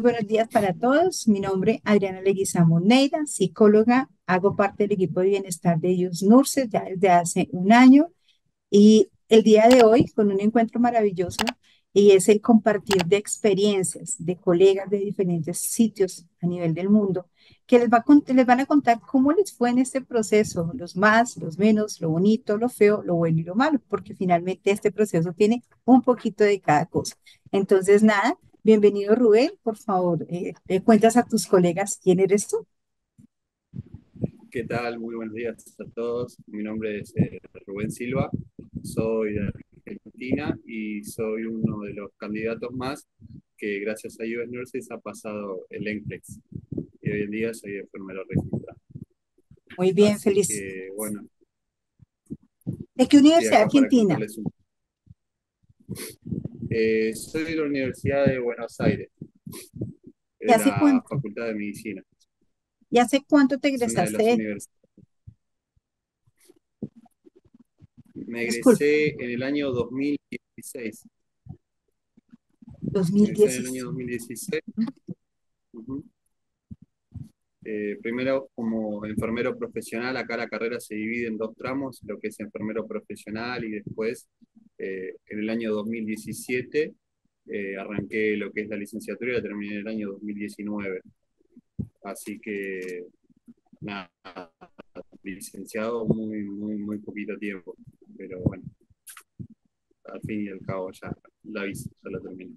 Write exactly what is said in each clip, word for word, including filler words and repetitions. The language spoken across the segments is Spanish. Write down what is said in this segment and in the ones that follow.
buenos días para todos. Mi nombre es Adriana Leguizamo Neira, psicóloga. Hago parte del equipo de bienestar de Yus Nurses ya desde hace un año y el día de hoy con un encuentro maravilloso y es el compartir de experiencias de colegas de diferentes sitios a nivel del mundo que les, va a cont- les van a contar cómo les fue en este proceso, los más, los menos, lo bonito, lo feo, lo bueno y lo malo, porque finalmente este proceso tiene un poquito de cada cosa. Entonces, nada, bienvenido Rubén, por favor, eh, le cuentas a tus colegas quién eres tú. ¿Qué tal? Muy buenos días a todos. Mi nombre es eh, Rubén Silva, soy de Argentina y soy uno de los candidatos más que gracias a U S Nurses ha pasado el NCLEX y hoy en día soy enfermero registrado. Muy bien, Así feliz. que bueno, ¿De qué estoy universidad acá para argentina? contarles un poco. Eh, soy de la Universidad de Buenos Aires, ¿Y de hace la cuánto? Facultad de Medicina. ¿Y hace cuánto te Es una de las egresaste? universidades. Me Disculpa, egresé en el año dos mil dieciséis. Me egresé en el año dos mil dieciséis. dos mil dieciséis. Ujú. Eh, primero, como enfermero profesional, acá la carrera se divide en dos tramos, lo que es enfermero profesional y después, eh, en el año dos mil diecisiete, eh, arranqué lo que es la licenciatura y la terminé en el año dos mil diecinueve. Así que, nada, licenciado muy, muy, muy poquito tiempo, pero bueno, al fin y al cabo ya la hice, ya la terminé.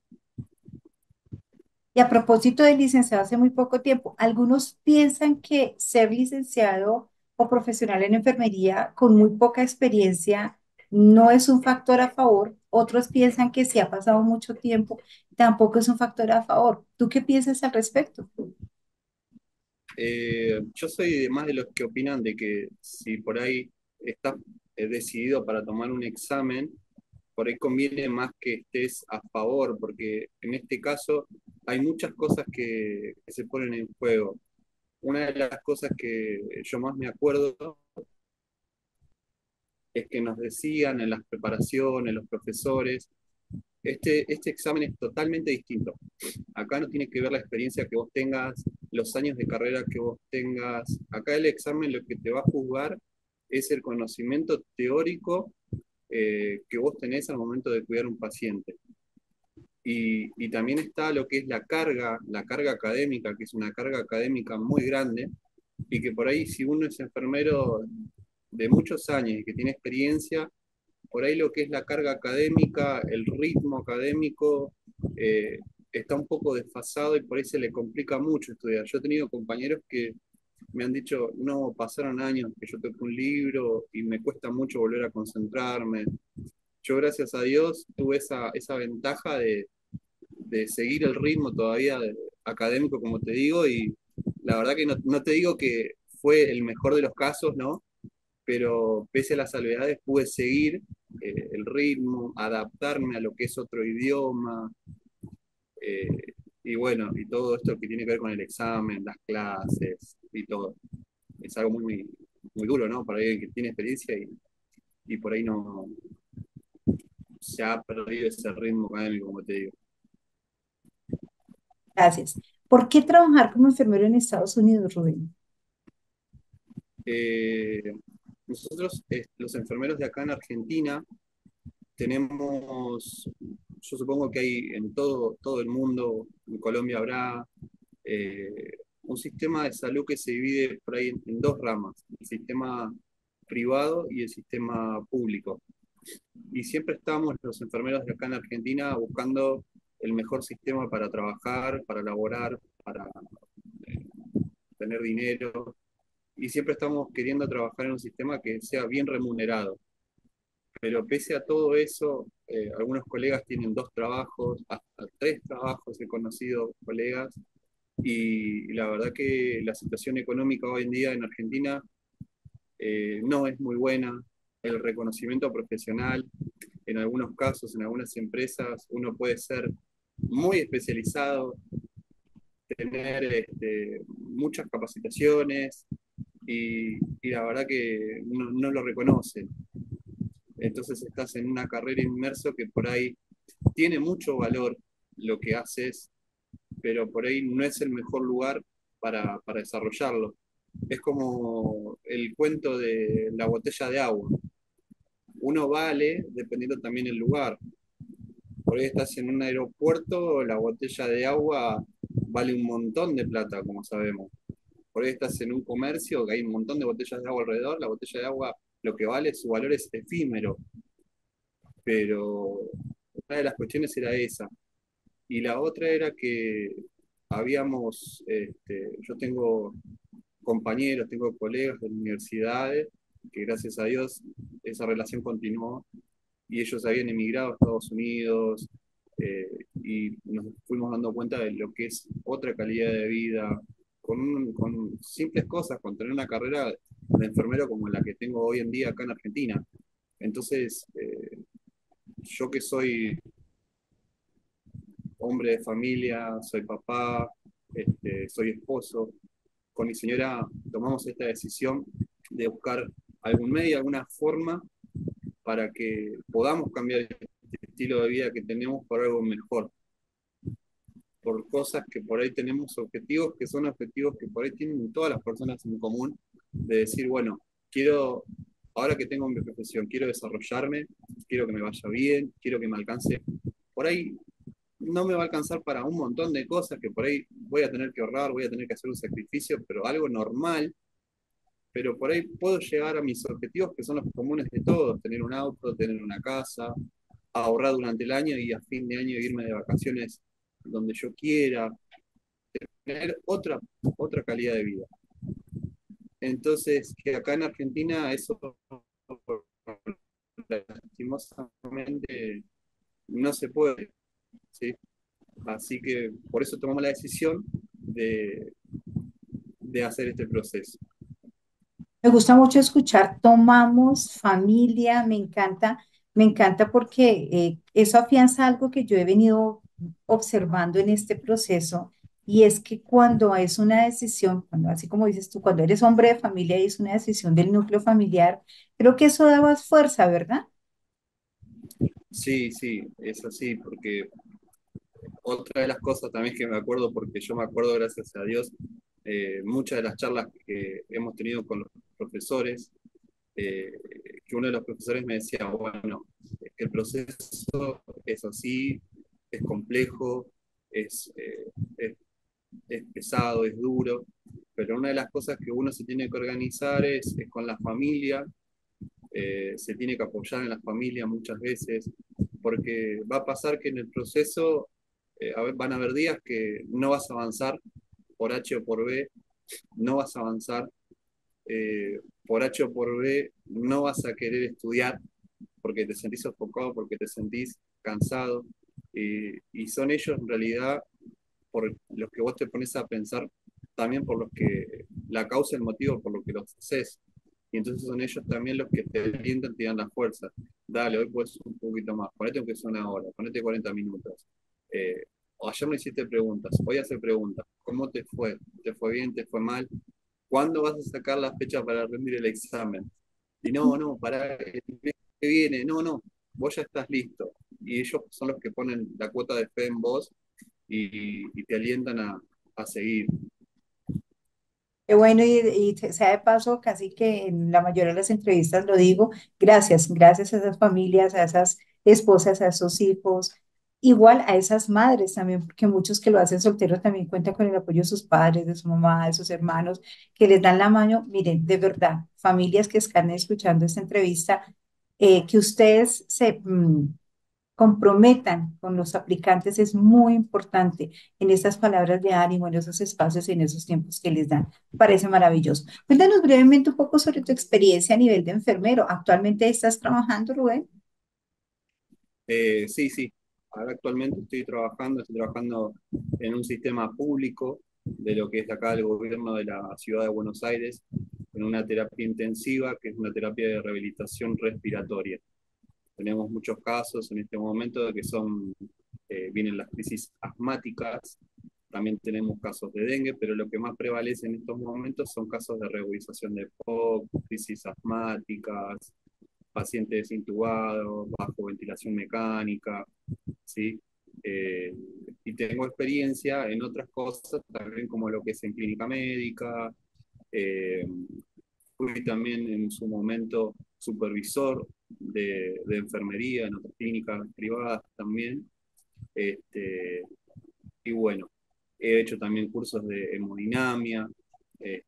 Y a propósito de licenciado hace muy poco tiempo, algunos piensan que ser licenciado o profesional en enfermería con muy poca experiencia no es un factor a favor. Otros piensan que si ha pasado mucho tiempo, tampoco es un factor a favor. ¿Tú qué piensas al respecto? Eh, yo soy de más de los que opinan de que si por ahí estás eh, decidido para tomar un examen, por ahí conviene más que estés a favor, porque en este caso hay muchas cosas que, que se ponen en juego. Una de las cosas que yo más me acuerdo es que nos decían en las preparaciones, los profesores, este, este examen es totalmente distinto. Acá no tiene que ver la experiencia que vos tengas, los años de carrera que vos tengas. Acá el examen lo que te va a juzgar es el conocimiento teórico eh, que vos tenés al momento de cuidar a un paciente. Y, y también está lo que es la carga, la carga académica, que es una carga académica muy grande, y que por ahí si uno es enfermero de muchos años y que tiene experiencia, por ahí lo que es la carga académica, el ritmo académico, eh, está un poco desfasado y por ahí se le complica mucho estudiar. Yo he tenido compañeros que me han dicho, no, pasaron años que yo toqué un libro y me cuesta mucho volver a concentrarme. Yo, gracias a Dios, tuve esa, esa ventaja de, de seguir el ritmo todavía de- académico, como te digo, y la verdad que no, no te digo que fue el mejor de los casos, ¿no? Pero pese a las salvedades pude seguir eh, el ritmo, adaptarme a lo que es otro idioma, eh, y bueno, y todo esto que tiene que ver con el examen, las clases y todo. Es algo muy, muy duro, ¿no? Para alguien que tiene experiencia y, y por ahí no se ha perdido ese ritmo académico, como te digo. Gracias. ¿Por qué trabajar como enfermero en Estados Unidos, Rubén? Eh, nosotros, eh, los enfermeros de acá en Argentina, tenemos, yo supongo que hay en todo, todo el mundo, en Colombia habrá eh, un sistema de salud que se divide por ahí en, en dos ramas, el sistema privado y el sistema público. Y siempre estamos los enfermeros de acá en Argentina buscando el mejor sistema para trabajar, para laborar, para eh, tener dinero. Y siempre estamos queriendo trabajar en un sistema que sea bien remunerado. Pero pese a todo eso, eh, algunos colegas tienen dos trabajos, hasta tres trabajos, he conocido colegas, y la verdad que la situación económica hoy en día en Argentina eh, no es muy buena. El reconocimiento profesional, en algunos casos, en algunas empresas, uno puede ser muy especializado, tener este, muchas capacitaciones y, y la verdad que no, no lo reconocen. Entonces estás en una carrera inmerso que por ahí tiene mucho valor lo que haces, pero por ahí no es el mejor lugar para, para desarrollarlo. Es como el cuento de la botella de agua. Uno vale dependiendo también el lugar. Por ahí estás en un aeropuerto, la botella de agua vale un montón de plata, como sabemos. Por ahí estás en un comercio, que hay un montón de botellas de agua alrededor, la botella de agua lo que vale, su valor es efímero, pero una de las cuestiones era esa. Y la otra era que habíamos, este, yo tengo compañeros, tengo colegas de universidades, que gracias a Dios esa relación continuó, y ellos habían emigrado a Estados Unidos, eh, y nos fuimos dando cuenta de lo que es otra calidad de vida, con, un- con simples cosas, con tener una carrera de enfermero como la que tengo hoy en día acá en Argentina. Entonces, eh, yo que soy hombre de familia, soy papá, este, soy esposo, con mi señora tomamos esta decisión de buscar algún medio, alguna forma para que podamos cambiar este estilo de vida que tenemos por algo mejor, por cosas que por ahí tenemos objetivos que son objetivos que por ahí tienen todas las personas en común, de decir, bueno, quiero, ahora que tengo mi profesión, quiero desarrollarme, quiero que me vaya bien, quiero que me alcance. Por ahí no me va a alcanzar para un montón de cosas que por ahí voy a tener que ahorrar, voy a tener que hacer un sacrificio, pero algo normal, pero por ahí puedo llegar a mis objetivos que son los comunes de todos, tener un auto, tener una casa, ahorrar durante el año y a fin de año irme de vacaciones donde yo quiera, tener otra, otra calidad de vida. Entonces, que acá en Argentina eso lastimosamente no se puede, ¿sí? Así que por eso tomamos la decisión de, de hacer este proceso. Me gusta mucho escuchar tomamos familia, me encanta, me encanta porque eh, eso afianza algo que yo he venido observando en este proceso y es que cuando es una decisión, cuando así como dices tú, cuando eres hombre de familia y es una decisión del núcleo familiar, creo que eso da más fuerza, ¿verdad? Sí, sí, es así, porque otra de las cosas también que me acuerdo, porque yo me acuerdo, gracias a Dios, eh, muchas de las charlas que hemos tenido con los profesores, eh, que uno de los profesores me decía, bueno, es que el proceso es así, es complejo, es, eh, es, es pesado, es duro, pero una de las cosas que uno se tiene que organizar es, es con la familia, eh, se tiene que apoyar en la familia muchas veces, porque va a pasar que en el proceso eh, a ver, van a haber días que no vas a avanzar por H o por B, no vas a avanzar eh, por H o por B, no vas a querer estudiar porque te sentís sofocado, porque te sentís cansado, eh, y son ellos en realidad por los que vos te pones a pensar, también por los que la causa, el motivo por lo que los haces. Y entonces son ellos también los que te alientan, te dan la fuerza. Dale, hoy puedes un poquito más, ponete aunque sea una hora, ponete cuarenta minutos. Eh, o ayer me hiciste preguntas, voy a hacer preguntas. ¿Cómo te fue? ¿Te fue bien? ¿Te fue mal? ¿Cuándo vas a sacar la fecha para rendir el examen? Y no, no, para el mes que viene, no, no, vos ya estás listo. Y ellos son los que ponen la cuota de fe en vos y, y te alientan a, a seguir. Qué bueno, y, y se- sea de paso, casi que en la mayoría de las entrevistas lo digo, gracias, gracias a esas familias, a esas esposas, a esos hijos, igual a esas madres también, porque muchos que lo hacen solteros también cuentan con el apoyo de sus padres, de su mamá, de sus hermanos, que les dan la mano. Miren, de verdad, familias que están escuchando esta entrevista, eh, que ustedes se, mm, comprometan con los aplicantes es muy importante en estas palabras de ánimo, en esos espacios y en esos tiempos que les dan. Parece maravilloso. Cuéntanos brevemente un poco sobre tu experiencia a nivel de enfermero. ¿Actualmente estás trabajando, Rubén? Eh, sí, sí, ahora actualmente estoy trabajando, estoy trabajando en un sistema público de lo que es acá el gobierno de la ciudad de Buenos Aires, en una terapia intensiva, que es una terapia de rehabilitación respiratoria. Tenemos muchos casos en este momento de que son, eh, vienen las crisis asmáticas, también tenemos casos de dengue, pero lo que más prevalece en estos momentos son casos de reutilización de P O C, crisis asmáticas, pacientes intubados, bajo ventilación mecánica, ¿sí? Eh, y tengo experiencia en otras cosas, también como lo que es en clínica médica. eh, Fui también en su momento supervisor de, de enfermería en otras clínicas privadas también. Este, y bueno, he hecho también cursos de hemodinamia, este,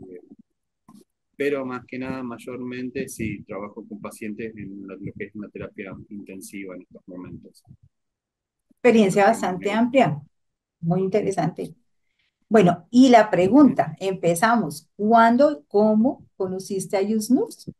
pero más que nada, mayormente, sí, trabajo con pacientes en lo, lo que es una terapia intensiva en estos momentos. Es lo Experiencia que más me bastante gusta. amplia, muy interesante. Bueno, y la Ujú. pregunta, empezamos. ¿Cuándo, cómo conociste a Yusnurs?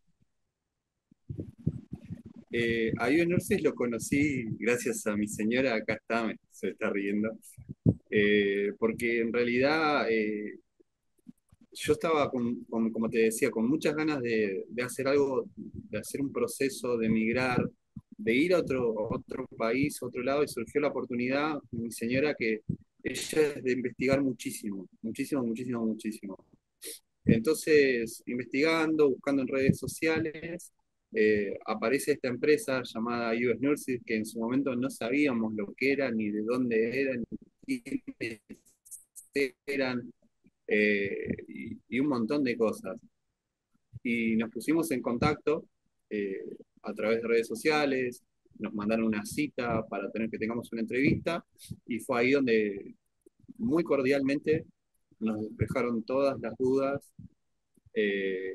Eh, a Ivo Nurses lo conocí gracias a mi señora, acá está, me- se está riendo, eh, porque en realidad eh, yo estaba, con, con- como te decía, con muchas ganas de, de hacer algo, de hacer un proceso, de emigrar, de ir a otro, a otro país, a otro lado, y surgió la oportunidad, mi señora, que ella es de investigar muchísimo, muchísimo, muchísimo, muchísimo. Entonces, investigando, buscando en redes sociales, eh, aparece esta empresa llamada U S Nurses, que en su momento no sabíamos lo que era, ni de dónde eran, ni quiénes eran, eh, y, y un montón de cosas. Y nos pusimos en contacto eh, a través de redes sociales, nos mandaron una cita para tener que tengamos una entrevista, y fue ahí donde muy cordialmente nos despejaron todas las dudas. eh,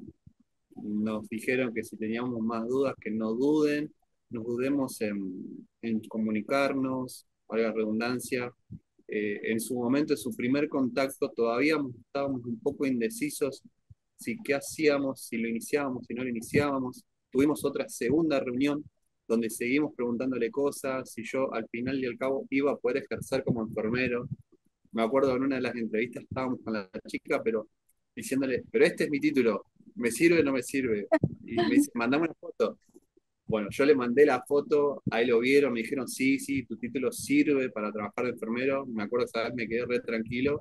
Nos dijeron que si teníamos más dudas, que no duden, nos dudemos en, en comunicarnos, valga la redundancia. Eh, en su momento, en su primer contacto, todavía estábamos un poco indecisos si qué hacíamos, si lo iniciábamos, si no lo iniciábamos. Tuvimos otra segunda reunión donde seguimos preguntándole cosas, si yo al final y al cabo iba a poder ejercer como enfermero. Me acuerdo en una de las entrevistas estábamos con la chica, pero diciéndole, pero este es mi título, ¿me sirve o no me sirve? Y me dice, mandame una foto. Bueno, yo le mandé la foto, ahí lo vieron, me dijeron, sí, sí, tu título sirve para trabajar de enfermero. Me acuerdo esa vez me quedé re tranquilo.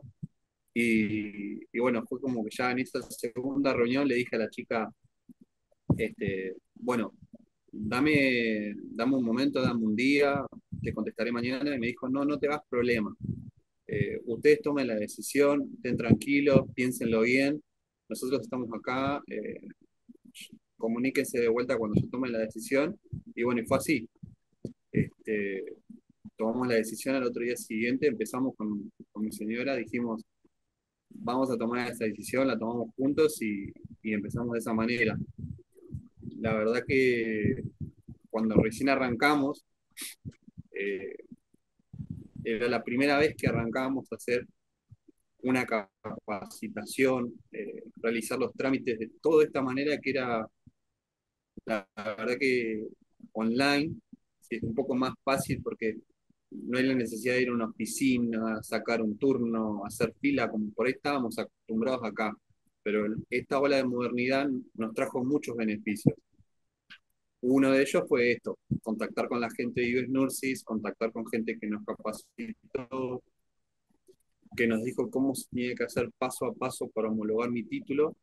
Y, y bueno, fue como que ya en esa segunda reunión le dije a la chica, este, bueno, dame, dame un momento, dame un día, te contestaré mañana. Y me dijo, no, no te hagas problema. Eh, ustedes tomen la decisión, estén tranquilos, piénsenlo bien. Nosotros estamos acá, eh, comuníquense de vuelta cuando yo tome la decisión. Y bueno, y fue así. Este, Tomamos la decisión al otro día siguiente, empezamos con, con mi señora, dijimos, vamos a tomar esa decisión, la tomamos juntos y, y empezamos de esa manera. La verdad que cuando recién arrancamos, eh, era la primera vez que arrancábamos a hacer una capacitación, eh, realizar los trámites de toda esta manera que era, la, la verdad que online, sí, es un poco más fácil porque no hay la necesidad de ir a una oficina, sacar un turno, hacer fila, como por ahí estábamos acostumbrados acá. Pero esta ola de modernidad nos trajo muchos beneficios. Uno de ellos fue esto, contactar con la gente de U S Nurses, contactar con gente que nos capacitó, que nos dijo cómo se tenía que hacer paso a paso para homologar mi título.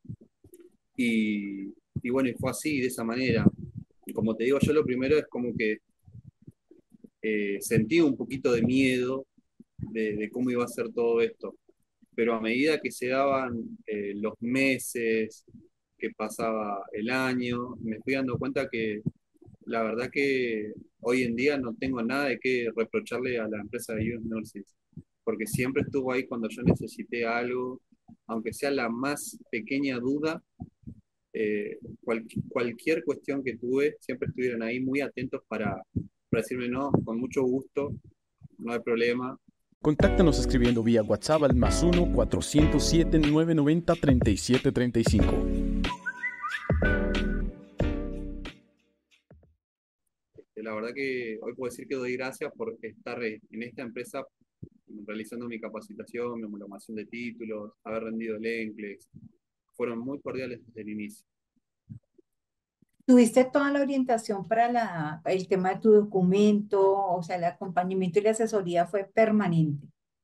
Y, y bueno, y fue así, de esa manera. Y como te digo, yo lo primero es como que eh, sentí un poquito de miedo de, de, cómo iba a ser todo esto. Pero a medida que se daban eh, los meses, que pasaba el año, me fui dando cuenta que la verdad que hoy en día no tengo nada de qué reprocharle a la empresa de U S Nurses, porque siempre estuvo ahí cuando yo necesité algo, aunque sea la más pequeña duda, eh, cual, cualquier cuestión que tuve, siempre estuvieron ahí muy atentos para, para decirme no, con mucho gusto, no hay problema. Contáctanos escribiendo vía WhatsApp al más uno cuatrocientos siete, novecientos noventa, treinta y siete treinta y cinco. La verdad que hoy puedo decir que doy gracias por estar en esta empresa realizando mi capacitación, mi homologación de títulos, haber rendido el ENCLEX. Fueron muy cordiales desde el inicio. ¿Tuviste toda la orientación para la, el tema de tu documento? O sea, el acompañamiento y la asesoría fue permanente.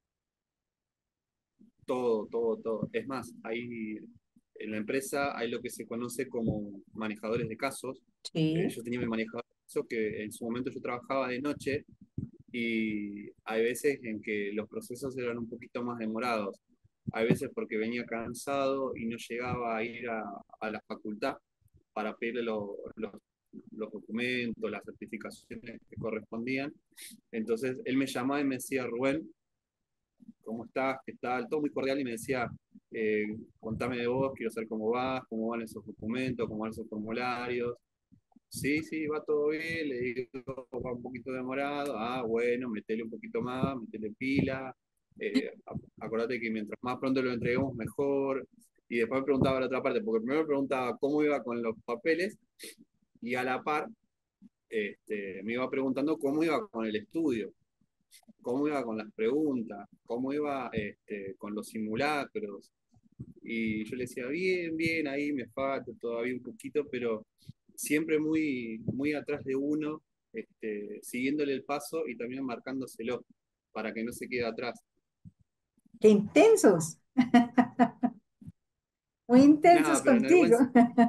Todo, todo, todo. Es más, hay en la empresa hay lo que se conoce como manejadores de casos. Eh, Sí. yo tenía mi manejador de casos que en su momento yo trabajaba de noche y hay veces en que los procesos eran un poquito más demorados. Hay veces porque venía cansado y no llegaba a ir a, a la facultad para pedirle lo- los, los documentos, las certificaciones que correspondían. Entonces él me llamaba y me decía, Rubén, ¿cómo estás? ¿Qué tal? Todo muy cordial y me decía, eh, contame de vos, quiero saber cómo vas, cómo van esos documentos, cómo van esos formularios. Sí, sí, va todo bien, le digo, va un poquito demorado, ah, bueno, metele un poquito más, metele pila, eh, a- acordate que mientras más pronto lo entreguemos, mejor. Y después me preguntaba la otra parte, porque primero me preguntaba cómo iba con los papeles y a la par este, me iba preguntando cómo iba con el estudio, cómo iba con las preguntas, cómo iba este, con los simulacros. Y yo le decía, bien, bien, ahí me falta todavía un poquito, pero siempre muy, muy atrás de uno, este, siguiéndole el paso y también marcándoselo para que no se quede atrás. ¡Qué intensos! Muy intensos Nada, pero en el buen contigo.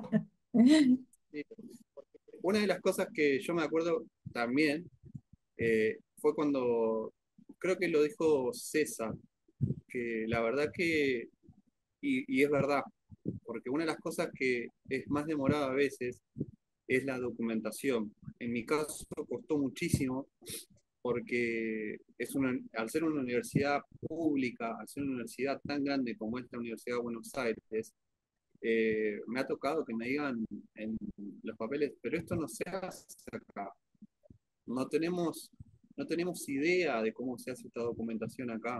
sentido. Una de las cosas que yo me acuerdo también eh, fue cuando, creo que lo dijo César, que la verdad que, y, y es verdad, porque una de las cosas que es más demorada a veces es la documentación. En mi caso costó muchísimo porque es una, al ser una universidad pública, al ser una universidad tan grande como esta Universidad de Buenos Aires, eh, me ha tocado que me digan en los papeles, pero esto no se hace acá. No tenemos, no tenemos idea de cómo se hace esta documentación acá.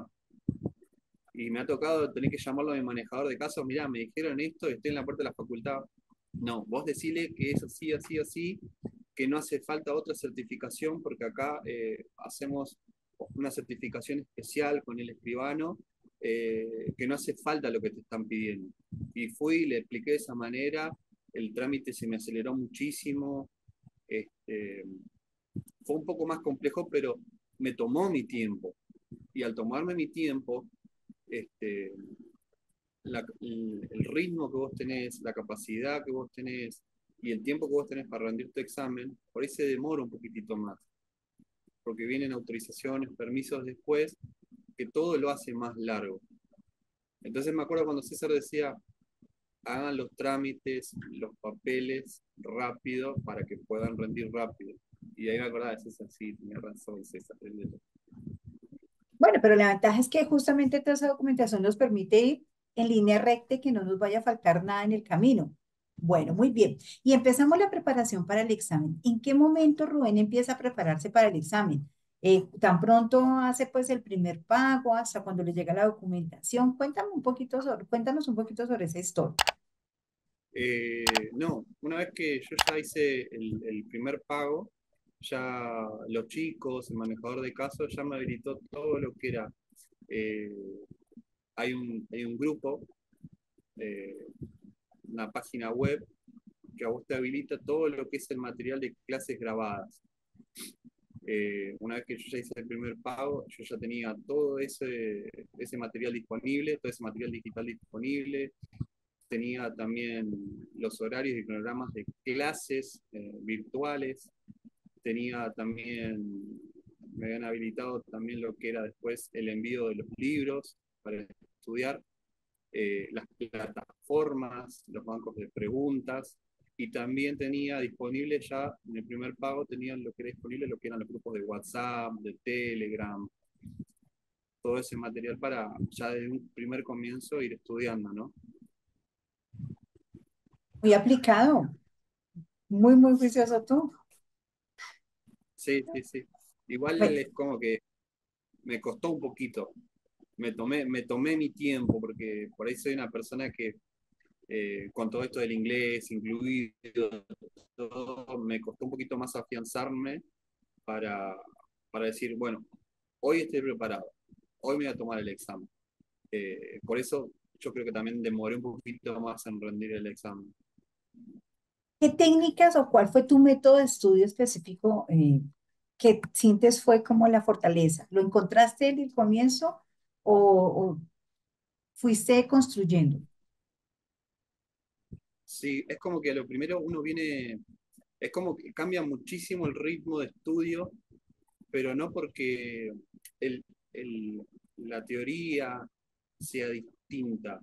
Y me ha tocado tener que llamarlo a mi manejador de casos, mirá, me dijeron esto, estoy en la puerta de la facultad. No, vos decile que es así, así, así, que no hace falta otra certificación porque acá eh, hacemos una certificación especial con el escribano, eh, que no hace falta lo que te están pidiendo. Y fui, le expliqué de esa manera, el trámite se me aceleró muchísimo, este, fue un poco más complejo, pero me tomó mi tiempo. Y al tomarme mi tiempo, este, la- el, el ritmo que vos tenés, la capacidad que vos tenés y el tiempo que vos tenés para rendir tu examen, por ahí se demora un poquitito más, porque vienen autorizaciones, permisos después, que todo lo hace más largo. Entonces me acuerdo cuando César decía, hagan los trámites, los papeles rápido para que puedan rendir rápido. Y ahí me acordaba de César, sí, tenía razón César. Bueno, pero la ventaja es que justamente toda esa documentación nos permite ir en línea recta y que no nos vaya a faltar nada en el camino. Bueno, muy bien. Y empezamos la preparación para el examen. ¿En qué momento Rubén empieza a prepararse para el examen? Eh, ¿tan pronto hace pues el primer pago hasta cuando le llega la documentación? Cuéntame un poquito sobre, cuéntanos un poquito sobre esa historia. Eh, no, una vez que yo ya hice el, el primer pago, ya los chicos, el manejador de casos, ya me habilitó todo lo que era. eh, hay un, hay un grupo, eh, una página web que a vos te habilita todo lo que es el material de clases grabadas. Eh, una vez que yo ya hice el primer pago, yo ya tenía todo ese, ese material disponible, todo ese material digital disponible, tenía también los horarios y cronogramas de clases eh, virtuales, tenía también, me habían habilitado también lo que era después el envío de los libros para estudiar, eh, las plataformas, los bancos de preguntas, y también tenía disponible ya en el primer pago, tenían lo que era disponible, lo que eran los grupos de WhatsApp, de Telegram, todo ese material para ya desde un primer comienzo ir estudiando, ¿no? Muy aplicado, muy, muy juicioso tú. Sí, sí, sí. Igual Bueno, es como que me costó un poquito, me tomé, me tomé mi tiempo, porque por ahí soy una persona que eh, con todo esto del inglés incluido, todo, me costó un poquito más afianzarme para, para decir, bueno, hoy estoy preparado, hoy me voy a tomar el examen. Eh, por eso yo creo que también demoré un poquito más en rendir el examen. ¿qué técnicas o cuál fue tu método de estudio específico eh, que sientes fue como la fortaleza? ¿Lo encontraste en el comienzo o, o fuiste construyendo? Sí, es como que a lo primero uno viene, es como que cambia muchísimo el ritmo de estudio pero no porque el, el- la teoría sea distinta,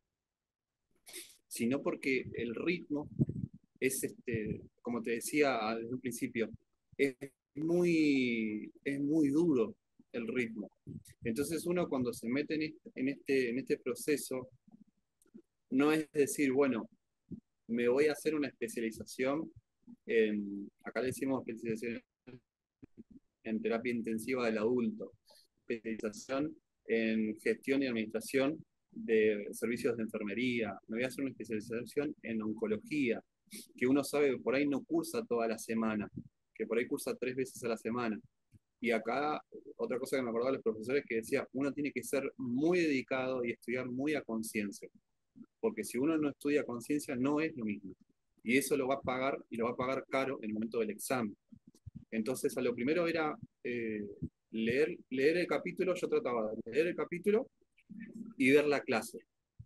sino porque el ritmo es, este, como te decía desde un principio, es muy, es muy duro el ritmo. Entonces uno cuando se mete en este, en este, en este proceso, no es decir, bueno, me voy a hacer una especialización en, acá le decimos especialización en terapia intensiva del adulto, especialización en gestión y administración de servicios de enfermería, me voy a hacer una especialización en oncología, que uno sabe que por ahí no cursa toda la semana, que por ahí cursa tres veces a la semana. Y acá, otra cosa que me acordaba de los profesores que decía, uno tiene que ser muy dedicado y estudiar muy a conciencia, porque si uno no estudia a conciencia no es lo mismo. Y eso lo va a pagar y lo va a pagar caro en el momento del examen. Entonces, a lo primero era eh, leer, leer el capítulo, yo trataba de leer el capítulo y ver la clase.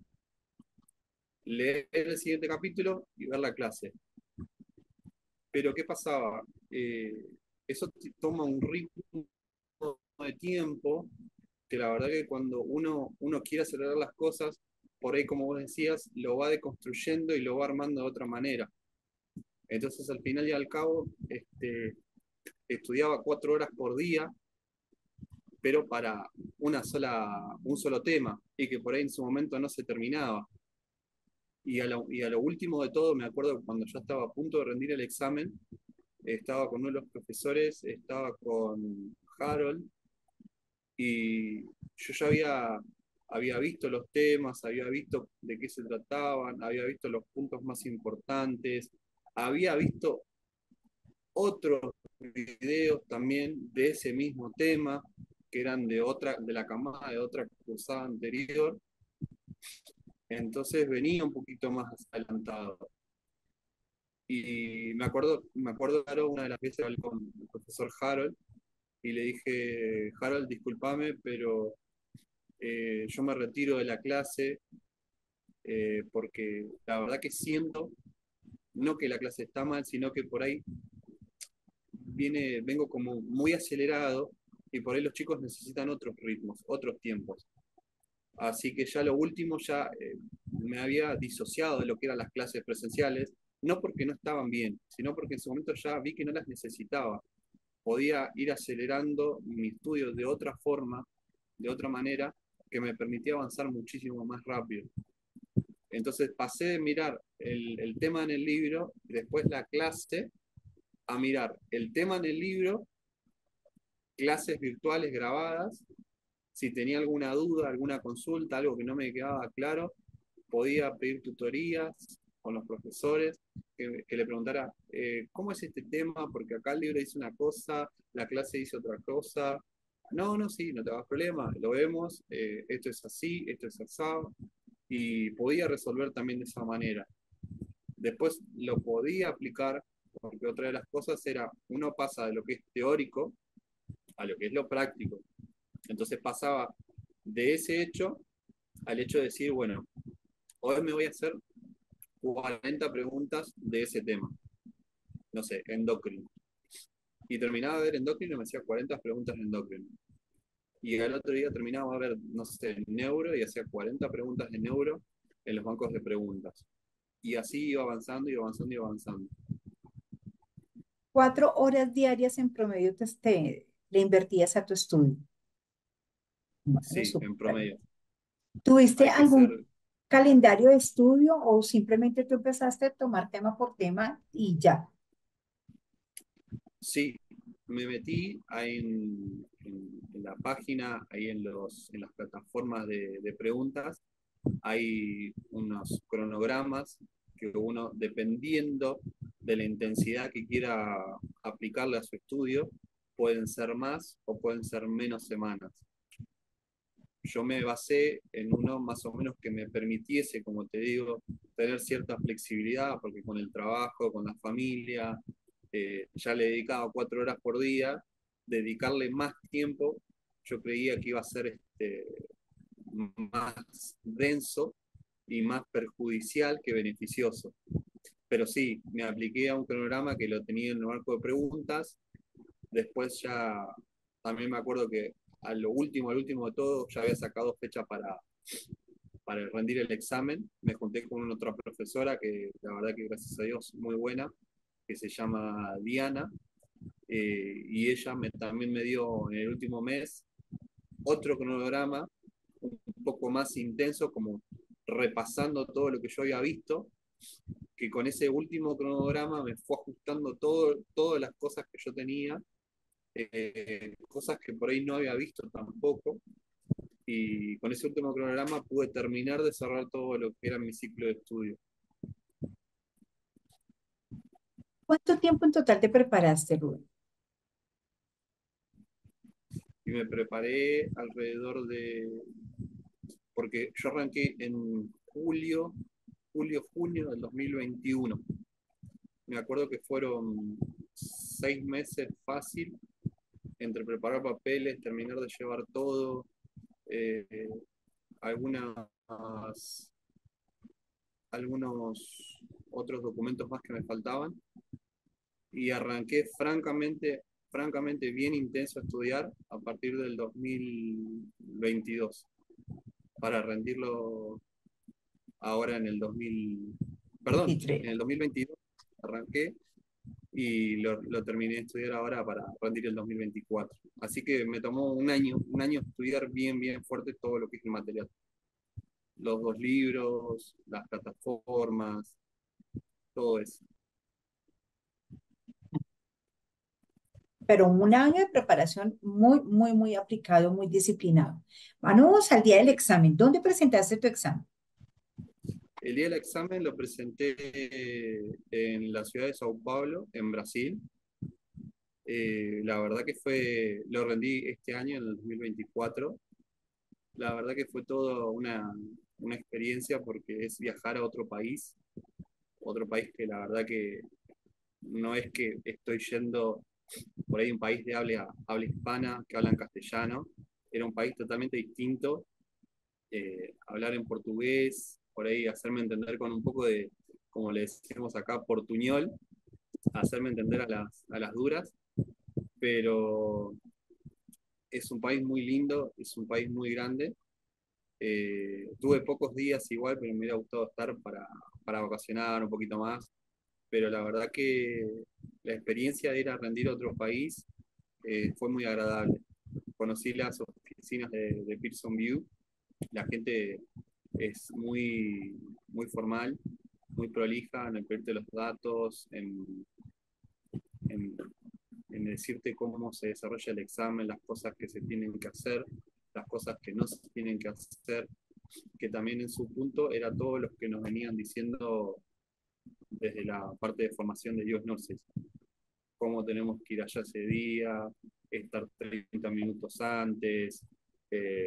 Leer el siguiente capítulo y ver la clase. Pero, ¿qué pasaba? Eh, eso toma un ritmo de tiempo que la verdad que cuando uno, uno quiere acelerar las cosas, por ahí, como vos decías, lo va deconstruyendo y lo va armando de otra manera. Entonces, al final y al cabo, este, estudiaba cuatro horas por día, pero para una sola, un solo tema, y que por ahí en su momento no se terminaba. Y a, lo, y a lo último de todo, me acuerdo que cuando ya estaba a punto de rendir el examen, estaba con uno de los profesores, estaba con Harold, y yo ya había, había visto los temas, había visto de qué se trataban, había visto los puntos más importantes, había visto otros videos también de ese mismo tema, que eran de otra, de la camada de otra cursada anterior, entonces venía un poquito más adelantado. Y me acuerdo, me acuerdo claro, una de las veces hablé con el profesor Harold y le dije, Harold, discúlpame, pero eh, yo me retiro de la clase eh, porque la verdad que siento, no que la clase está mal, sino que por ahí viene, vengo como muy acelerado y por ahí los chicos necesitan otros ritmos, otros tiempos. Así que ya lo último ya eh, me había disociado de lo que eran las clases presenciales, no porque no estaban bien, sino porque en su momento ya vi que no las necesitaba. Podía ir acelerando mi estudio de otra forma, de otra manera, que me permitía avanzar muchísimo más rápido. Entonces pasé de mirar el, el tema en el libro y después la clase a mirar el tema en el libro, clases virtuales grabadas. Si tenía alguna duda, alguna consulta, algo que no me quedaba claro, podía pedir tutorías con los profesores, que, que le preguntara, eh, ¿cómo es este tema? Porque acá el libro dice una cosa, la clase dice otra cosa. No, no, sí, no te hagas problema, lo vemos, eh, esto es así, esto es asado, y podía resolver también de esa manera. Después lo podía aplicar, porque otra de las cosas era, uno pasa de lo que es teórico a lo que es lo práctico. Entonces pasaba de ese hecho al hecho de decir, bueno, hoy me voy a hacer cuarenta preguntas de ese tema. No sé, endocrino. Y terminaba de ver endocrino y me hacía cuarenta preguntas de endocrino. Y al otro día terminaba de ver, no sé, neuro y hacía cuarenta preguntas de neuro en los bancos de preguntas. Y así iba avanzando y avanzando y avanzando. Cuatro horas diarias en promedio te, te- le invertías a tu estudio. Bueno, Sí, en súper. promedio. ¿Tuviste Hay que ser, algún calendario de estudio o simplemente tú empezaste a tomar tema por tema y ya? sí, me metí ahí en, en- en la página, ahí en, los, en las plataformas de, de preguntas, hay unos cronogramas que uno, dependiendo de la intensidad que quiera aplicarle a su estudio, pueden ser más o pueden ser menos semanas. Yo me basé en uno más o menos que me permitiese, como te digo, tener cierta flexibilidad, porque con el trabajo, con la familia, eh, ya le dedicaba cuatro horas por día, dedicarle más tiempo, yo creía que iba a ser este, más denso y más perjudicial que beneficioso. Pero sí, me apliqué a un cronograma que lo tenía en el marco de preguntas, después ya también me acuerdo que a lo último, al último de todo, ya había sacado fecha para, para rendir el examen. Me junté con una otra profesora que la verdad que gracias a Dios muy buena, que se llama Diana, eh, y ella me, también me dio en el último mes otro cronograma un poco más intenso, como repasando todo lo que yo había visto, que con ese último cronograma me fue ajustando todo, todas las cosas que yo tenía, eh, cosas que por ahí no había visto tampoco, y con ese último cronograma pude terminar de cerrar todo lo que era mi ciclo de estudio. ¿Cuánto tiempo en total te preparaste, Rubén? Y me preparé alrededor de, porque yo arranqué en julio, julio, junio del dos mil veintiuno. Me acuerdo que fueron seis meses fácil entre preparar papeles, terminar de llevar todo, eh, algunas, algunos otros documentos más que me faltaban, y arranqué francamente, francamente bien intenso a estudiar a partir del dos mil veintidós para rendirlo ahora en el dos mil, perdón, veintitrés. en el dos mil veintidós arranqué y lo, lo terminé de estudiar ahora para rendir el dos mil veinticuatro. Así que me tomó un año, un año estudiar bien, bien fuerte todo lo que es el material. Los dos libros, las plataformas, todo eso. Pero un año de preparación muy, muy, muy aplicado, muy disciplinado. Vamos al día del Sí. examen. ¿Dónde presentaste tu examen? El día del examen lo presenté en la ciudad de Sao Paulo, en Brasil. Eh, la verdad que fue, lo rendí este año, en el dos mil veinticuatro. La verdad que fue todo una, una experiencia porque es viajar a otro país, otro país que la verdad que no es que estoy yendo por ahí un país de habla, habla hispana, que hablan castellano, era un país totalmente distinto, eh, hablar en portugués, por ahí hacerme entender con un poco de, como le decimos acá, portuñol, hacerme entender a las, a las duras, pero es un país muy lindo, es un país muy grande. Eh, tuve pocos días igual, pero me hubiera gustado estar para, para vacacionar un poquito más. Pero la verdad que la experiencia de ir a rendir a otro país eh, fue muy agradable. Conocí las oficinas de, de Pearson View, la gente es muy, muy formal, muy prolija en el pedirte los datos, en, en, en decirte cómo se desarrolla el examen, las cosas que se tienen que hacer, las cosas que no se tienen que hacer, que también en su punto era todo lo que nos venían diciendo desde la parte de formación de U S Nurses, cómo tenemos que ir allá ese día, estar treinta minutos antes, eh,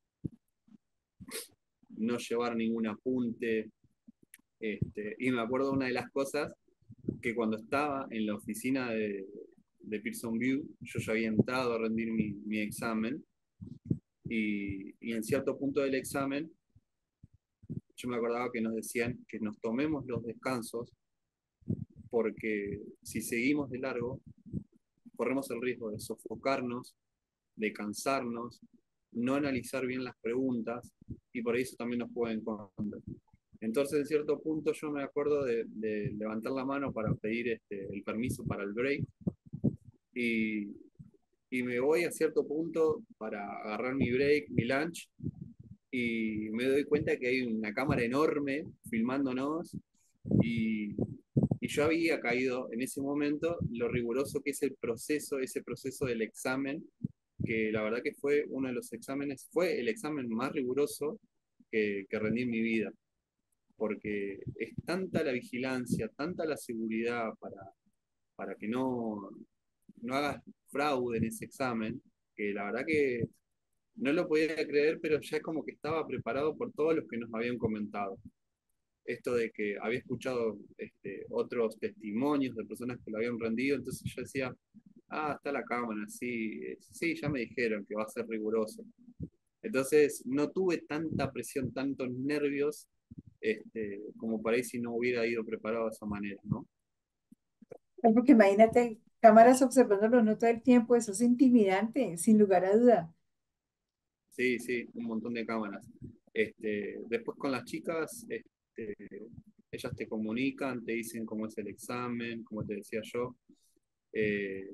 no llevar ningún apunte. Este, y me acuerdo una de las cosas que cuando estaba en la oficina de, de Pearson View, yo ya había entrado a rendir mi, mi examen, y, y en cierto punto del examen yo me acordaba que nos decían que nos tomemos los descansos porque si seguimos de largo corremos el riesgo de sofocarnos, de cansarnos, no analizar bien las preguntas, y por eso también nos pueden confundir. Entonces, en cierto punto, yo me acuerdo de, de levantar la mano para pedir este, el permiso para el break, y, y me voy a cierto punto para agarrar mi break, mi lunch, y me doy cuenta que hay una cámara enorme filmándonos, y, y yo había caído en ese momento lo riguroso que es el proceso, ese proceso del examen, que la verdad que fue uno de los exámenes, fue el examen más riguroso que, que rendí en mi vida, porque es tanta la vigilancia, tanta la seguridad para, para que no, no hagas fraude en ese examen, que la verdad que no lo podía creer, pero ya es como que estaba preparado por todos los que nos habían comentado. Esto de que había escuchado este, otros testimonios de personas que lo habían rendido, entonces yo decía, ah, está la cámara, sí, sí, ya me dijeron que va a ser riguroso. Entonces no tuve tanta presión, tantos nervios, este, como para ahí si no hubiera ido preparado de esa manera, ¿no? Porque imagínate cámaras observándolo no todo el tiempo, eso es intimidante, sin lugar a duda. Sí, sí, un montón de cámaras. Este, después con las chicas, este, ellas te comunican, te dicen cómo es el examen, como te decía yo. eh,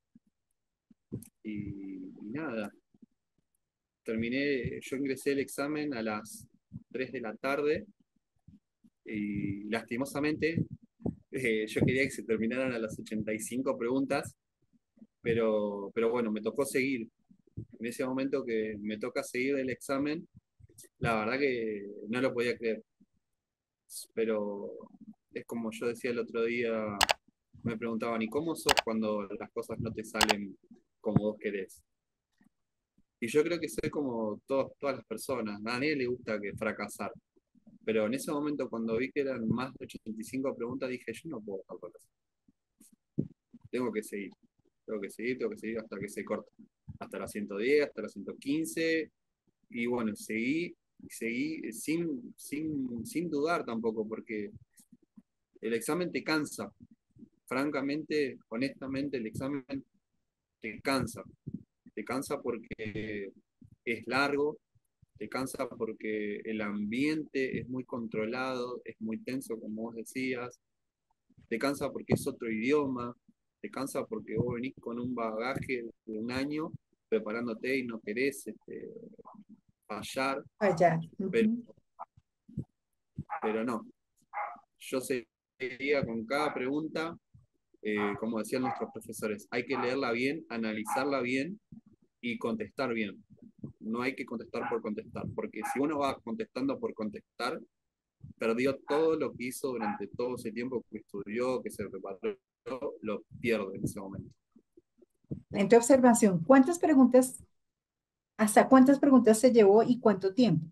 y, y nada, terminé, yo ingresé el examen a las tres de la tarde y lastimosamente eh, yo quería que se terminaran a las ochenta y cinco preguntas, pero, pero bueno, me tocó seguir. En ese momento que me toca seguir el examen, la verdad que no lo podía creer, pero es como yo decía el otro día, me preguntaban, ¿y cómo sos cuando las cosas no te salen como vos querés? Y yo creo que soy como todos, todas las personas, a nadie le gusta que fracasar, pero en ese momento cuando vi que eran más de ochenta y cinco preguntas, dije, yo no puedo fracasar, tengo que seguir, tengo que seguir, tengo que seguir hasta que se corte, hasta la ciento diez, hasta la ciento quince, y bueno, seguí, seguí sin, sin, sin dudar tampoco, porque el examen te cansa, francamente, honestamente, el examen te cansa, te cansa porque es largo, te cansa porque el ambiente es muy controlado, es muy tenso, como vos decías, te cansa porque es otro idioma, te cansa porque vos venís con un bagaje de un año preparándote y no querés este, fallar, Allá. pero, Ujú. pero no. Yo seguía con cada pregunta, eh, como decían nuestros profesores, hay que leerla bien, analizarla bien y contestar bien. No hay que contestar por contestar, porque si uno va contestando por contestar, perdió todo lo que hizo durante todo ese tiempo que estudió, que se preparó, lo pierde en ese momento. Lente observación. ¿Cuántas preguntas, hasta cuántas preguntas se llevó y cuánto tiempo?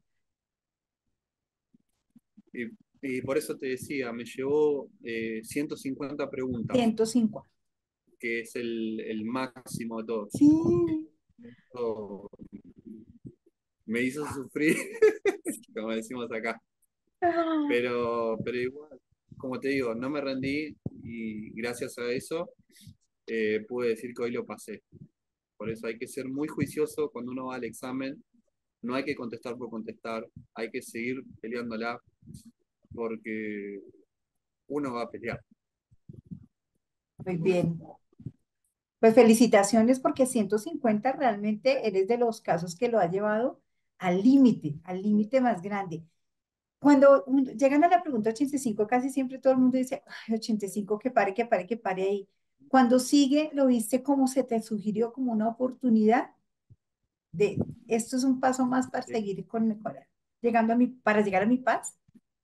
Y, y por eso te decía, me llevó eh, ciento cincuenta preguntas, Ciento cincuenta. que es el, el máximo de todo. Sí. Eso me hizo sufrir, como decimos acá. Ah, Pero, pero igual, como te digo, no me rendí y gracias a eso eh, pude decir que hoy lo pasé. Por eso hay que ser muy juicioso cuando uno va al examen. No hay que contestar por contestar, hay que seguir peleándola porque uno va a pelear. muy bien. Pues felicitaciones porque ciento cincuenta realmente eres de los casos que lo ha llevado al límite, al límite más grande. Cuando un- llegan a la pregunta ochenta y cinco, casi siempre todo el mundo dice, ay, ochenta y cinco, que pare, que pare, que pare ahí. Cuando sigue, ¿lo viste como se te sugirió como una oportunidad de esto es un paso más para Sí, seguir con, con- llegando a mi, para llegar a mi paz?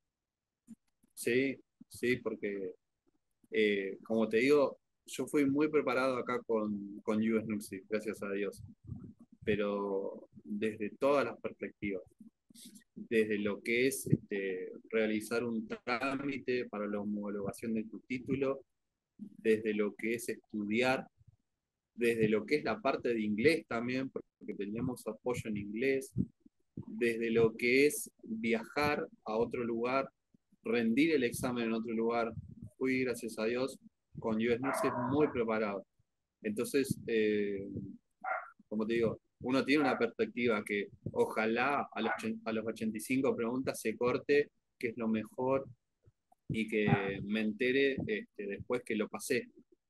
sí, sí, porque eh, como te digo, yo fui muy preparado acá con, con U S Nursing, gracias a Dios, pero desde todas las perspectivas, desde lo que es este, realizar un trámite para la homologación de tu título, desde lo que es estudiar, desde lo que es la parte de inglés también, porque teníamos apoyo en inglés, desde lo que es viajar a otro lugar, rendir el examen en otro lugar. Fui, gracias a Dios, con U S Nursing muy preparado. Entonces, eh, como te digo, uno tiene una perspectiva que ojalá a los, a los ochenta y cinco preguntas se corte, que es lo mejor, y que me entere este, después que lo pasé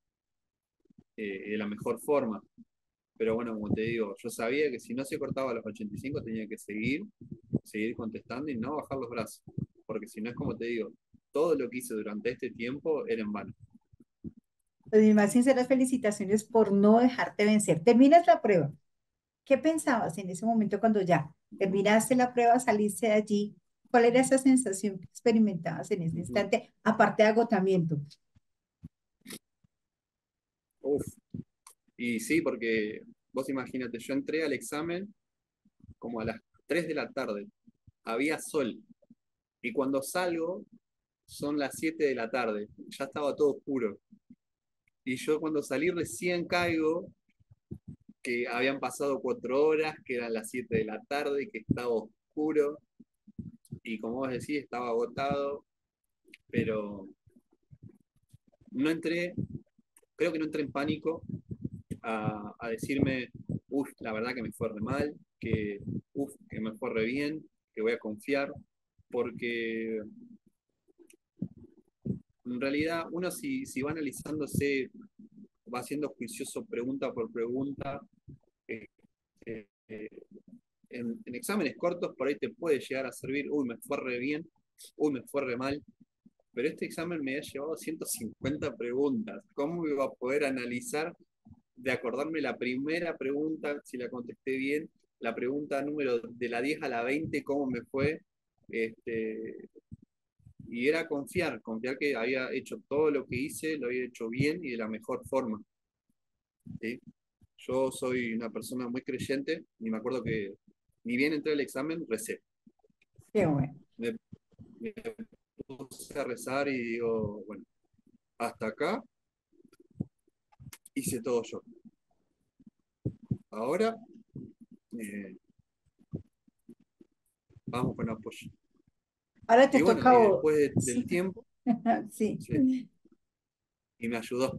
eh, de la mejor forma. Pero bueno, como te digo, yo sabía que si no se cortaba a los ochenta y cinco tenía que seguir, seguir contestando y no bajar los brazos. Porque si no es como te digo, todo lo que hice durante este tiempo era en vano. Pues mis más sinceras felicitaciones por no dejarte vencer. Terminas la prueba. ¿Qué pensabas en ese momento cuando ya terminaste la prueba, saliste de allí? ¿Cuál era esa sensación que experimentabas en ese Ujú. instante, aparte de agotamiento? Uf. Y sí, porque vos imagínate, yo entré al examen como a las tres de la tarde, había sol, y cuando salgo son las siete de la tarde, ya estaba todo oscuro. Y yo cuando salí recién caigo que habían pasado cuatro horas, que eran las siete de la tarde, que estaba oscuro, y como vos decís, estaba agotado, pero no entré creo que no entré en pánico a, a decirme, uff, la verdad que me fue re mal, que uff, que me fue re bien, que voy a confiar, porque en realidad uno si, si va analizándose, va siendo juicioso pregunta por pregunta, eh, eh, en, en exámenes cortos por ahí te puede llegar a servir, uy, me fue re bien, uy, me fue re mal, pero este examen me ha llevado ciento cincuenta preguntas. ¿Cómo iba a poder analizar de acordarme la primera pregunta, si la contesté bien, la pregunta número de la diez a la veinte, cómo me fue? Este, y era confiar, confiar que había hecho todo lo que hice, lo había hecho bien y de la mejor forma. ¿Sí? Yo soy una persona muy creyente y me acuerdo que ni bien entré al examen, recé. Qué bueno. Me, me puse a rezar y digo, bueno, hasta acá hice todo yo. Ahora eh, vamos con apoyo. Ahora te Y bueno, toca a y vos. después de- del Sí, tiempo, sí. sí, y me ayudó.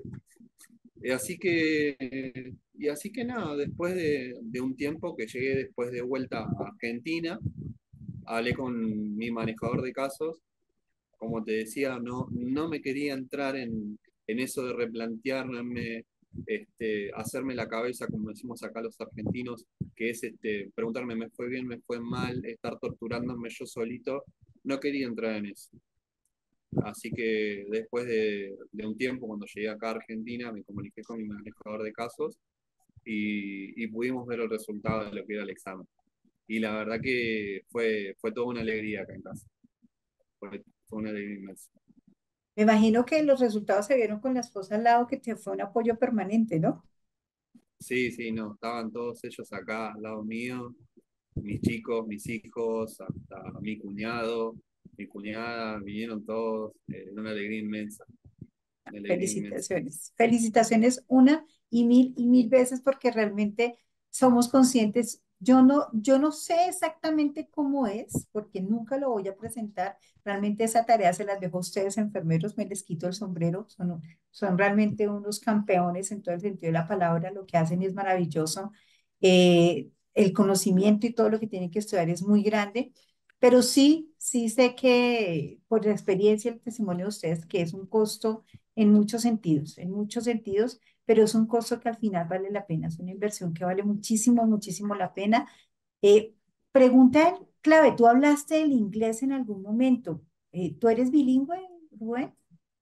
Y así que, y así que nada, después de, de un tiempo que llegué después de vuelta a Argentina, hablé con mi manejador de casos. Como te decía, no, no me quería entrar en, en eso de replantearme, este, hacerme la cabeza, como decimos acá los argentinos, que es este, preguntarme, ¿me fue bien, me fue mal? Estar torturándome yo solito. No quería entrar en eso. Así que después de, de un tiempo, cuando llegué acá a Argentina, me comuniqué con mi manejador de casos y, y pudimos ver el resultado de lo que era el examen. Y la verdad que fue, fue toda una alegría acá en casa. Fue, fue una alegría inmensa. Me imagino que los resultados se vieron con la esposa al lado, que te fue un apoyo permanente, ¿no? Sí, sí, no, estaban todos ellos acá al lado mío, mis chicos, mis hijos, hasta mi cuñado, mi cuñada, vinieron todos, eh, una alegría inmensa, una alegría inmensa. Felicitaciones. Felicitaciones una y mil y mil veces porque realmente somos conscientes. Yo no, yo no sé exactamente cómo es, porque nunca lo voy a presentar. Realmente esa tarea se las dejo a ustedes, enfermeros, me les quito el sombrero. Son, son realmente unos campeones en todo el sentido de la palabra. Lo que hacen es maravilloso. Eh, el conocimiento y todo lo que tienen que estudiar es muy grande, pero sí, sí sé que por la experiencia, el testimonio de ustedes, que es un costo en muchos sentidos, en muchos sentidos, pero es un costo que al final vale la pena, es una inversión que vale muchísimo, muchísimo la pena. Eh, Pregunta clave, tú hablaste el inglés en algún momento. Eh, ¿tú eres bilingüe, Rubén?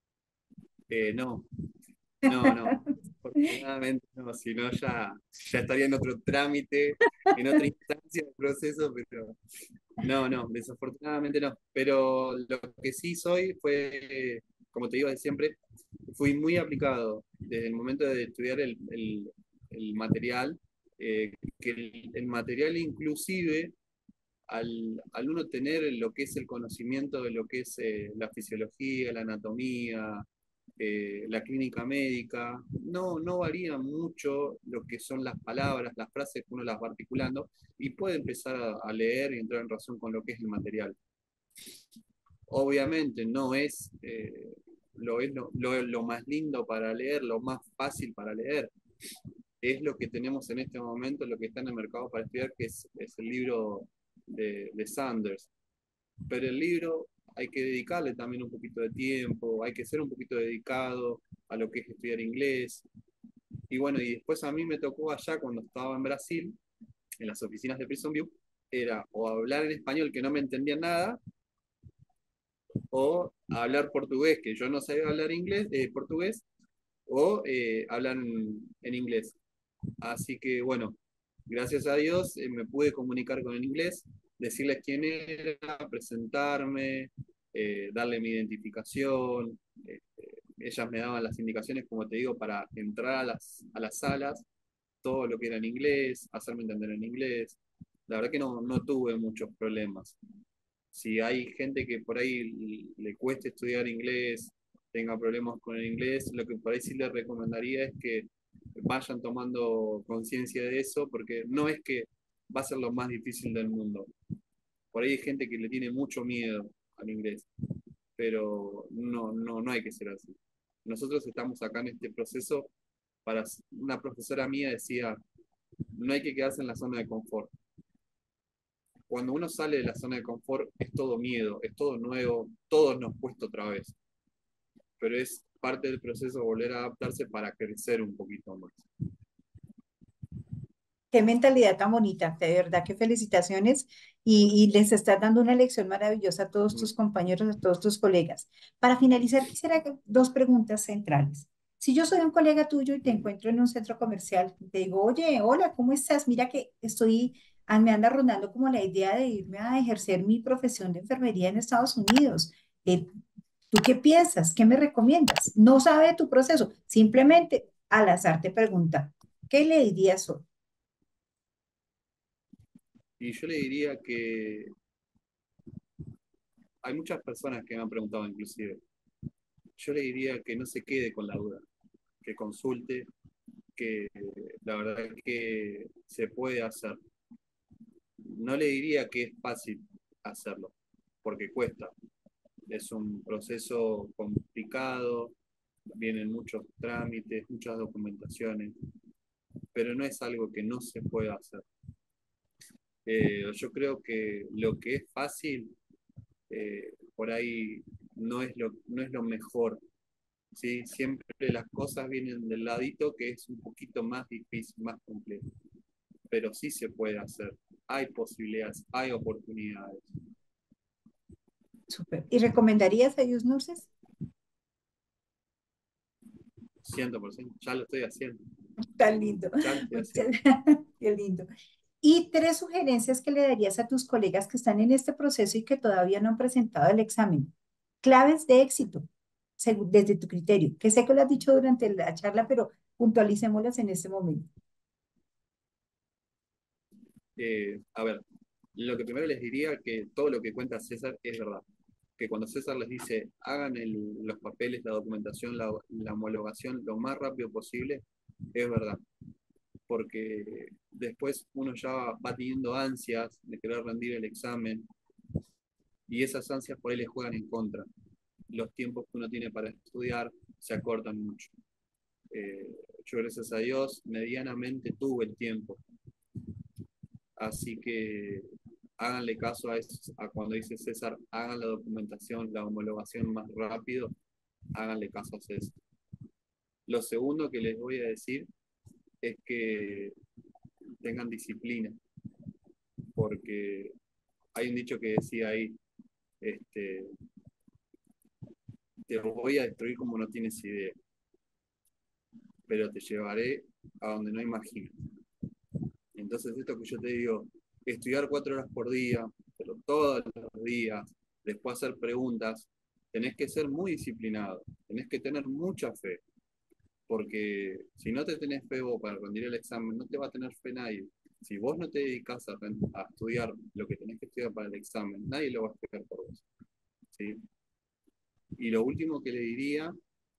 Eh, no, no, no, afortunadamente no, si no ya, ya estaría en otro trámite, en otra instancia del proceso, pero no, no, desafortunadamente no. Pero lo que sí soy fue, como te digo de siempre, fui muy aplicado desde el momento de estudiar el, el- el material, eh, que el, el material inclusive, al, al uno tener lo que es el conocimiento de lo que es eh, la fisiología, la anatomía, eh, la clínica médica, no, no varía mucho lo que son las palabras, las frases que uno las va articulando y puede empezar a, a leer y entrar en razón con lo que es el material. Obviamente no es, eh, lo, es lo, lo, lo más lindo para leer, lo más fácil para leer. Es lo que tenemos en este momento, lo que está en el mercado para estudiar, que es, es el libro de, de Sanders. Pero el libro hay que dedicarle también un poquito de tiempo, hay que ser un poquito dedicado a lo que es estudiar inglés. Y bueno, y después a mí me tocó allá cuando estaba en Brasil, en las oficinas de Prison View, era o hablar en español que no me entendían nada, o hablar portugués, que yo no sabía hablar inglés, eh, portugués, o eh, hablar en, en inglés. Así que bueno, gracias a Dios eh, me pude comunicar con el inglés, decirles quién era, presentarme, eh, darle mi identificación. eh, Ellas me daban las indicaciones, como te digo, para entrar a las, a las salas, todo lo que era en inglés, hacerme entender en inglés. La verdad que no, no tuve muchos problemas. Si hay gente que por ahí le cueste estudiar inglés, tenga problemas con el inglés, lo que por ahí sí le recomendaría es que vayan tomando conciencia de eso, porque no es que va a ser lo más difícil del mundo. Por ahí hay gente que le tiene mucho miedo al inglés, pero no, no, no hay que ser así. nosotros estamos acá en este proceso para, una profesora mía decía, no hay que quedarse en la zona de confort. Cuando uno sale de la zona de confort es todo miedo, es todo nuevo, todo nos cuesta otra vez, pero es parte del proceso volver a adaptarse para crecer un poquito más. Qué mentalidad tan bonita, de verdad, qué felicitaciones y, y les estás dando una lección maravillosa a todos tus compañeros, a todos tus colegas. Para finalizar, quisiera que- dos preguntas centrales. Si yo soy un colega tuyo y te encuentro en un centro comercial, te digo, oye, hola, ¿cómo estás? Mira que estoy, ah, me anda rondando como la idea de irme a ejercer mi profesión de enfermería en Estados Unidos. Eh, ¿Tú qué piensas? ¿Qué me recomiendas? No sabe de tu proceso, simplemente al azar te pregunta, ¿qué le dirías hoy? Y yo le diría que hay muchas personas que me han preguntado inclusive, yo le diría que no se quede con la duda, que consulte, que la verdad es que se puede hacer. No le diría que es fácil hacerlo, porque cuesta. Es un proceso complicado, vienen muchos trámites, muchas documentaciones, pero no es algo que no se pueda hacer. Eh, yo creo que lo que es fácil, eh, por ahí no es lo, no es lo mejor. ¿Sí? Siempre las cosas vienen del ladito que es un poquito más difícil, más complejo, pero sí se puede hacer. Hay posibilidades, hay oportunidades. Súper. ¿Y recomendarías a ellos nurses? cien por ciento, ya lo estoy haciendo, Tan lindo. ya lo estoy Muchas, haciendo. qué lindo. Y tres sugerencias que le darías a tus colegas que están en este proceso y que todavía no han presentado el examen. Claves de éxito, según- desde tu criterio, que sé que lo has dicho durante la charla, pero puntualicémoslas en este momento. Eh, a ver, lo que primero les diría que todo lo que cuenta César es verdad. Que cuando César les dice hagan el- los papeles, la documentación, la, la homologación lo más rápido posible, es verdad. Porque después uno ya va teniendo ansias de querer rendir el examen y esas ansias por ahí le juegan en contra. Los tiempos que uno tiene para estudiar se acortan mucho. Eh, yo, gracias a Dios, medianamente tuve el tiempo. Así que háganle caso a, eso, a cuando dice César, hagan la documentación, la homologación más rápido, háganle caso a César. Lo segundo que les voy a decir es que tengan disciplina, porque hay un dicho que decía ahí, este, te voy a destruir como no tienes idea, pero te llevaré a donde no imaginas. Entonces, esto que yo te digo, estudiar cuatro horas por día, pero todos los días, después hacer preguntas, tenés que ser muy disciplinado, tenés que tener mucha fe, porque si no te tenés fe vos para rendir el examen, no te va a tener fe nadie. Si vos no te dedicas a, a estudiar lo que tenés que estudiar para el examen, nadie lo va a estudiar por vos. ¿Sí? Y lo último que le diría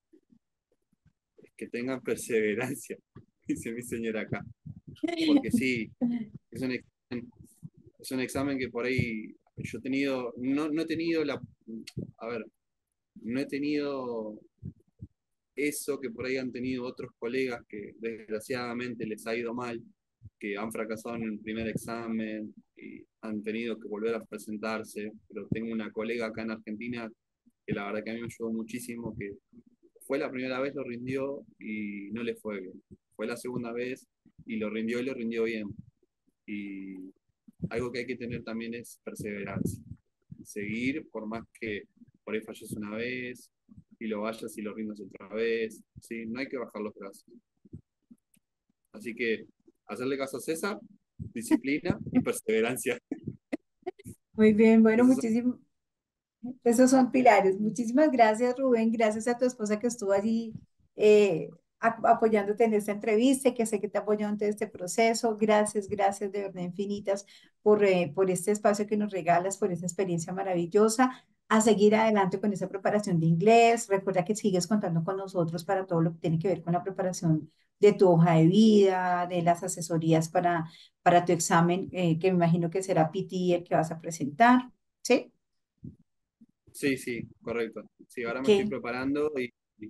es que tengan perseverancia, dice mi señora acá, porque sí, es un examen es un examen que por ahí yo he tenido, no, no he tenido la, a ver, no he tenido eso que por ahí han tenido otros colegas que desgraciadamente les ha ido mal, que han fracasado en el primer examen y han tenido que volver a presentarse, pero tengo una colega acá en Argentina que la verdad que a mí me ayudó muchísimo, que fue la primera vez, lo rindió y no le fue bien. Fue la segunda vez y lo rindió y lo rindió bien. Y algo que hay que tener también es perseverancia. Seguir, por más que por ahí falles una vez y lo vayas y lo rindas otra vez. ¿Sí? No hay que bajar los brazos. Así que hacerle caso a César, disciplina y perseverancia. Muy bien, bueno, Esos son- muchísimo. Esos son pilares. Muchísimas gracias, Rubén. Gracias a tu esposa que estuvo allí eh, a- apoyándote en esta entrevista y que sé que te apoyó en todo este proceso. Gracias, gracias de verdad infinitas por, eh, por este espacio que nos regalas, por esta experiencia maravillosa. A seguir adelante con esa preparación de inglés. Recuerda que sigues contando con nosotros para todo lo que tiene que ver con la preparación de tu hoja de vida, de las asesorías para, para tu examen, eh, que me imagino que será P T el que vas a presentar. ¿Sí? Sí, sí, correcto. Sí, ahora me estoy Ok. preparando y, y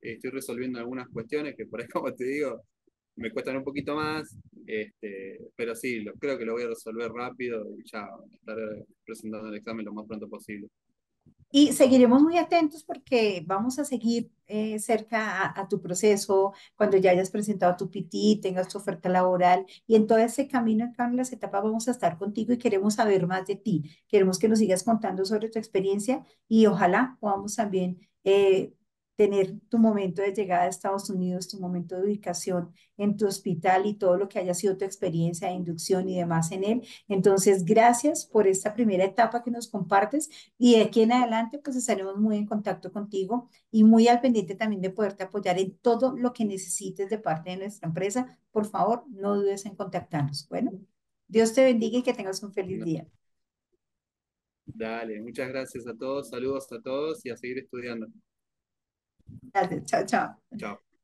estoy resolviendo algunas cuestiones que por ahí, como te digo, me cuestan un poquito más, este, pero sí, lo, creo que lo voy a resolver rápido y ya estaré presentando el examen lo más pronto posible. Y seguiremos muy atentos porque vamos a seguir eh, cerca a, a tu proceso, cuando ya hayas presentado tu P T, tengas tu oferta laboral y en todo ese camino, en cada una de las etapas vamos a estar contigo y queremos saber más de ti. Queremos que nos sigas contando sobre tu experiencia y ojalá podamos también eh, tener tu momento de llegada a Estados Unidos, tu momento de ubicación en tu hospital y todo lo que haya sido tu experiencia de inducción y demás en él. Entonces, gracias por esta primera etapa que nos compartes. Y de aquí en adelante, pues estaremos muy en contacto contigo y muy al pendiente también de poderte apoyar en todo lo que necesites de parte de nuestra empresa. Por favor, no dudes en contactarnos. Bueno, Dios te bendiga y que tengas un feliz No, día. dale, muchas gracias a todos, saludos a todos y a seguir estudiando. Gracias, chao, chao. Chao.